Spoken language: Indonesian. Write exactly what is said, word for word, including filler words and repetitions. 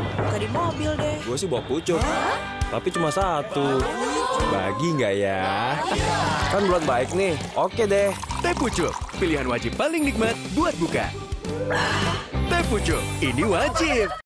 Buka di mobil deh. Gue sih bawa pucuk, tapi cuma satu. Bagi nggak ya? Kan buat baik nih. Oke deh. Teh pucuk, pilihan wajib paling nikmat buat buka. Teh pucuk, ini wajib.